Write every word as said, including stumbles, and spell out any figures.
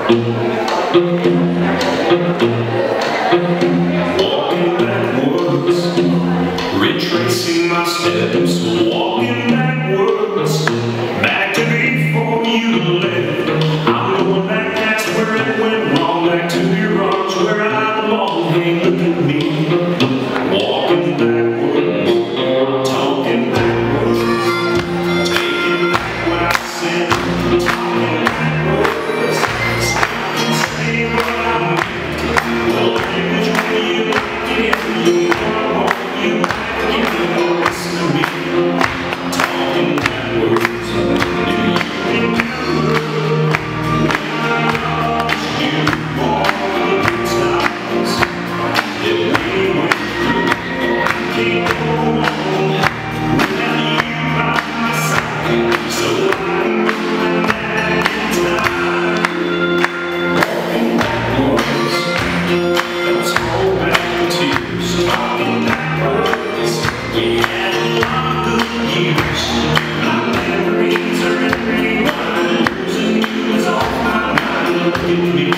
Walking backwards, retracing my steps, walking backwards, back to before you left. I'm going back, that's where it went wrong, back to your arms where I belong. Hey, look at me, walking backwards, talking backwards, taking back what I said, talking backwards, stopping, saying what I meant. Well, here's where you like it, you know, you like it, you know, listen to me, talking backwards. Do you remember when I lost you all the good times that we went through? I can't go on without you by my side, so I'm going back in time. Walking backwards, let's hold back the tears. Talking backwards, we had a lot of good years. My memories are in reminders, and you was off my mind. Look at me,